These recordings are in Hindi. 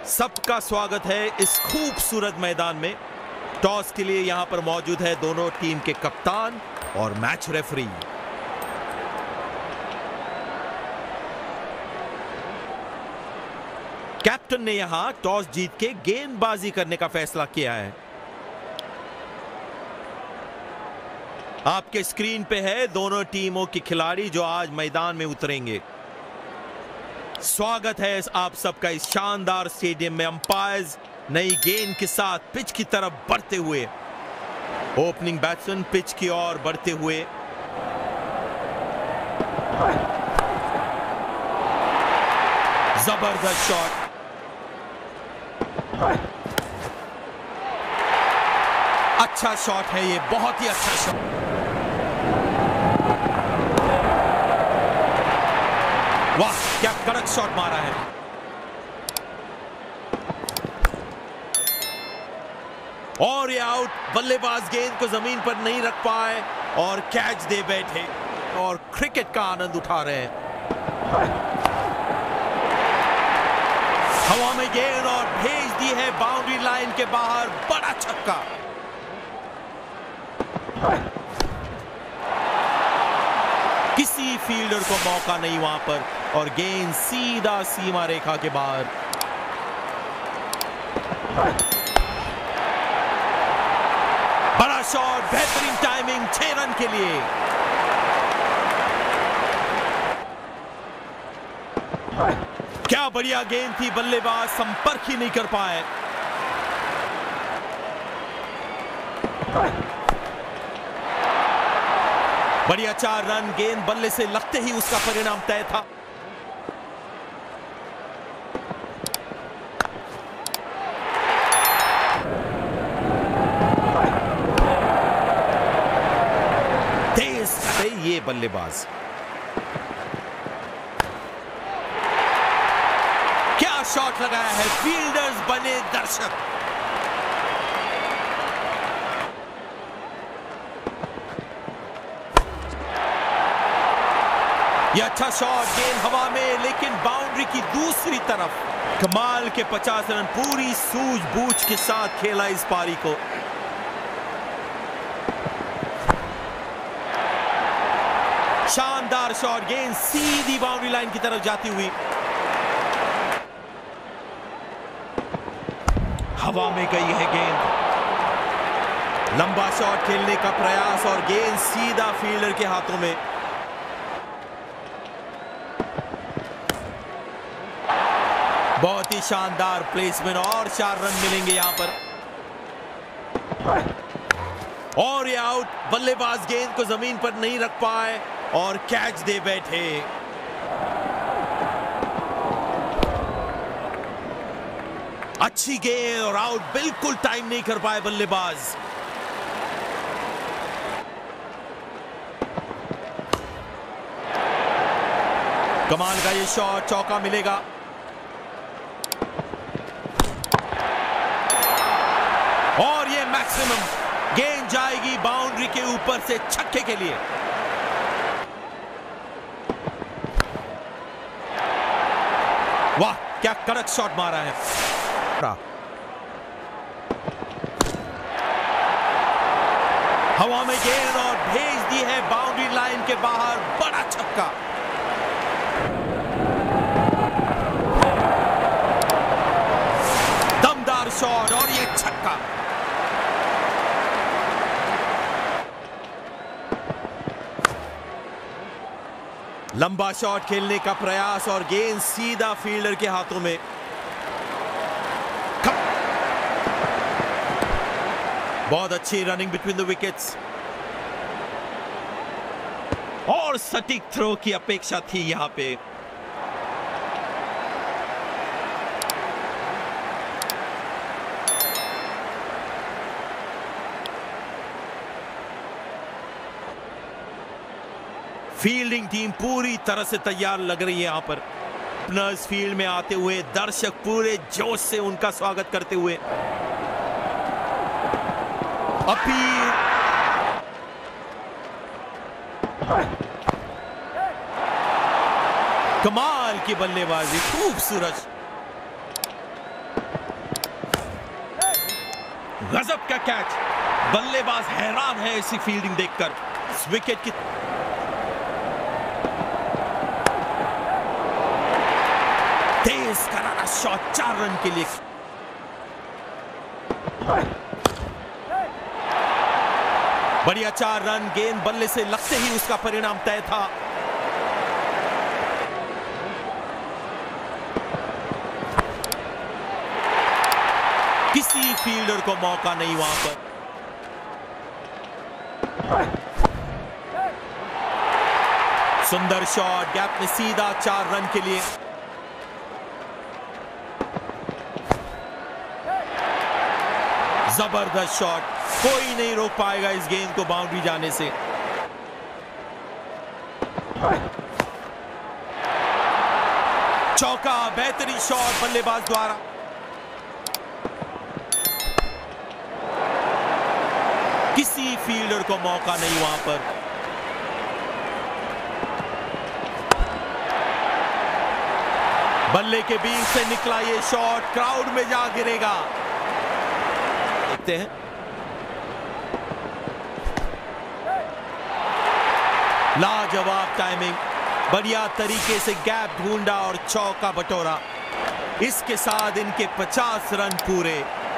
सबका स्वागत है इस खूबसूरत मैदान में। टॉस के लिए यहां पर मौजूद है दोनों टीम के कप्तान और मैच रेफरी। कैप्टन ने यहां टॉस जीत के गेंदबाजी करने का फैसला किया है। आपके स्क्रीन पे है दोनों टीमों के खिलाड़ी जो आज मैदान में उतरेंगे। स्वागत है आप सबका इस शानदार स्टेडियम में। अंपायर्स नई गेंद के साथ पिच की तरफ बढ़ते हुए, ओपनिंग बैट्समैन पिच की ओर बढ़ते हुए, जबरदस्त शॉट, अच्छा शॉट है ये, बहुत ही अच्छा शॉट। वाह क्या कड़क शॉट मारा है। और ये आउट। बल्लेबाज गेंद को जमीन पर नहीं रख पाए और कैच दे बैठे और क्रिकेट का आनंद उठा रहे हैं। हवा में गेंद और भेज दी है बाउंड्री लाइन के बाहर। बड़ा छक्का। किसी फील्डर को मौका नहीं वहां पर और गेंद सीधा सीमा रेखा के बाहर। बड़ा शॉट, बेहतरीन टाइमिंग 6 रन के लिए। क्या बढ़िया गेंद थी, बल्लेबाज संपर्क ही नहीं कर पाए। बढ़िया 4 रन। गेंद बल्ले से लगते ही उसका परिणाम तय था। तेज करे ये बल्लेबाज। क्या शॉट लगाया है। फील्डर्स बने दर्शक। यह अच्छा शॉट। गेंद हवा में लेकिन बाउंड्री की दूसरी तरफ। कमाल के 50 रन। पूरी सूझबूझ के साथ खेला इस पारी को। शानदार शॉट। गेंद सीधी बाउंड्री लाइन की तरफ जाती हुई। हवा में गई है गेंद। लंबा शॉट खेलने का प्रयास और गेंद सीधा फील्डर के हाथों में। बहुत ही शानदार प्लेसमेंट और 4 रन मिलेंगे यहां पर। और ये आउट। बल्लेबाज गेंद को जमीन पर नहीं रख पाए और कैच दे बैठे। अच्छी गेंद और आउट। बिल्कुल टाइम नहीं कर पाए बल्लेबाज। कमाल का ये शॉट। चौका मिलेगा। और ये मैक्सिमम। गेंद जाएगी बाउंड्री के ऊपर से छक्के के लिए। वाह क्या कड़क शॉट मारा है। हवा में गेंद और भेज दी है बाउंड्री लाइन के बाहर। बड़ा छक्का। दमदार शॉट और ये छक्का। लंबा शॉट खेलने का प्रयास और गेंद सीधा फील्डर के हाथों में। बहुत अच्छी रनिंग बिटवीन द विकेट्स और सटीक थ्रो की अपेक्षा थी यहां पे। फील्डिंग टीम पूरी तरह से तैयार लग रही है यहां पर। ओपनर्स फील्ड में आते हुए, दर्शक पूरे जोश से उनका स्वागत करते हुए। अपील। कमाल की बल्लेबाजी, खूबसूरत। गजब का कैच, बल्लेबाज हैरान है ऐसी फील्डिंग देखकर। इस विकेट की तेज करारा शॉट 4 रन के लिए। बढ़िया 4 रन, गेंद बल्ले से लगते ही उसका परिणाम तय था। किसी फील्डर को मौका नहीं वहां पर। सुंदर शॉट, गैप में सीधा 4 रन के लिए। जबरदस्त शॉट, कोई नहीं रोक पाएगा इस गेंद को बाउंड्री जाने से। चौका, बेहतरीन शॉट बल्लेबाज द्वारा। किसी फील्डर को मौका नहीं वहां पर। बल्ले के बीच से निकला ये शॉट क्राउड में जा गिरेगा। देखते हैं, लाजवाब टाइमिंग, बढ़िया तरीके से गैप ढूंढा और चौका बटोरा। इसके साथ इनके 50 रन पूरे।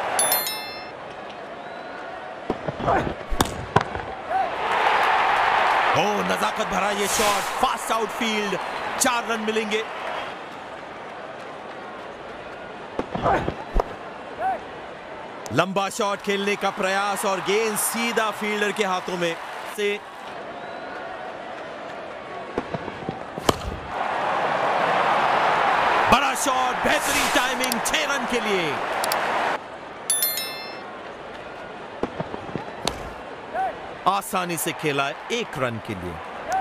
ओ नजाकत भरा ये शॉट, फास्ट आउटफील्ड, 4 रन मिलेंगे। लंबा शॉट खेलने का प्रयास और गेंद सीधा फील्डर के हाथों में से। बड़ा शॉट, बेहतरीन टाइमिंग, 6 रन के लिए। आसानी से खेला 1 रन के लिए।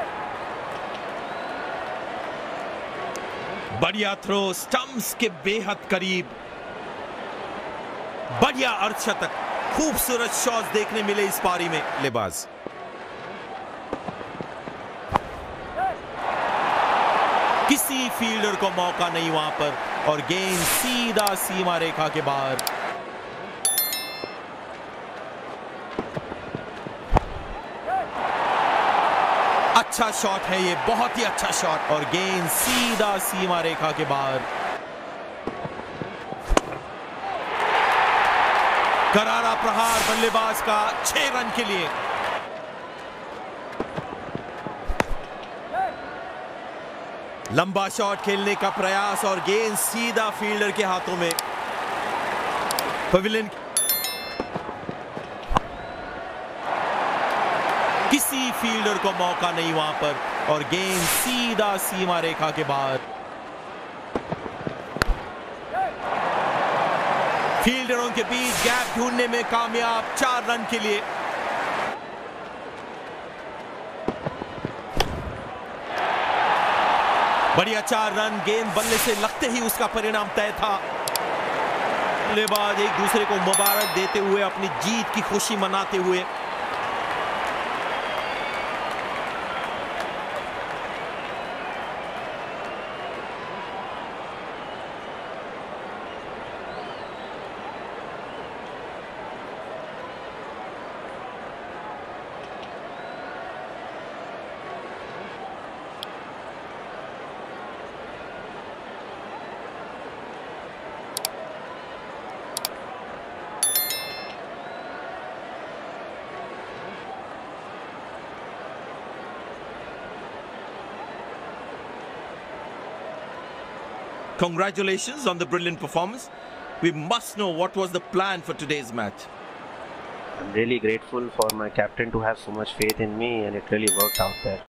बढ़िया थ्रो, स्टंप्स के बेहद करीब। बढ़िया अर्धशतक, खूबसूरत शॉट्स देखने मिले इस पारी में। बल्लेबाज किसी फील्डर को मौका नहीं वहां पर और गेंद सीधा सीमा रेखा के बाहर। अच्छा शॉट है ये, बहुत ही अच्छा शॉट और गेंद सीधा सीमा रेखा के बाहर। करारा प्रहार बल्लेबाज का, 6 रन के लिए। लंबा शॉट खेलने का प्रयास और गेंद सीधा फील्डर के हाथों में। पवेलियन किसी फील्डर को मौका नहीं वहां पर और गेंद सीधा सीमा रेखा के बाहर। फील्डरों के बीच गैप ढूंढने में कामयाब, 4 रन के लिए। बढ़िया 4 रन, गेंद बल्ले से लगते ही उसका परिणाम तय था। बल्लेबाज एक दूसरे को मुबारक देते हुए, अपनी जीत की खुशी मनाते हुए। Congratulations on the brilliant performance. We must know what was the plan for today's match. I'm really grateful for my captain to have so much faith in me, and it really worked out there.